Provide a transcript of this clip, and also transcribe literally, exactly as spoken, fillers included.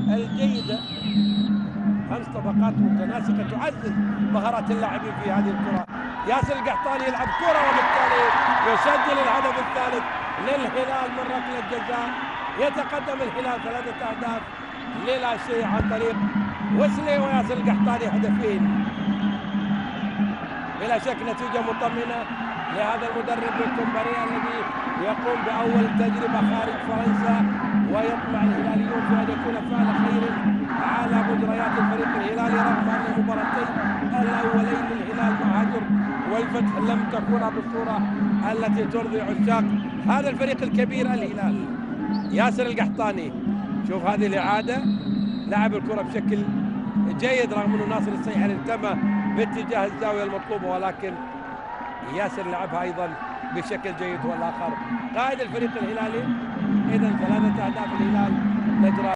الجيدة، خمس طبقات متناسقة تعزز مهارات اللاعبين في هذه الكرة. ياسر القحطاني يلعب كرة وبالتالي يسجل الهدف الثالث للهلال من ركلة جزاء. يتقدم الهلال ثلاثة أهداف للا شيء عن طريق وسلي وياسر القحطاني هدفين. بلا شك نتيجة مطمئنة لهذا المدرب الكومباري الذي يقوم بأول تجربة خارج فرنسا، ويطمع الهلاليون في أن يكون فعل خير على مجريات الفريق الهلالي، رغم أن المباراتين الأولين للهلال مع هجر والفتح لم تكونا بالصورة التي ترضي عشاق هذا الفريق الكبير الهلال. ياسر القحطاني، شوف هذه الإعادة، لعب الكرة بشكل جيد رغم أنه ناصر السيحري التمى باتجاه الزاوية المطلوبة، ولكن ياسر لعبها أيضا بشكل جيد. والآخر قائد الفريق الهلالي. إذا ثلاثة أهداف الهلال نجرى